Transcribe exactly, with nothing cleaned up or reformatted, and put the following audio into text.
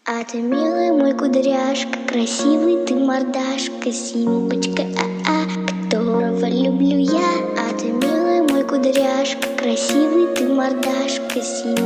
А ты, милый мой кудряшка, красивый ты мордашка, Симочка, а-а, которого люблю я. А ты, милый мой кудряшка, красивый ты мордашка, Симочка.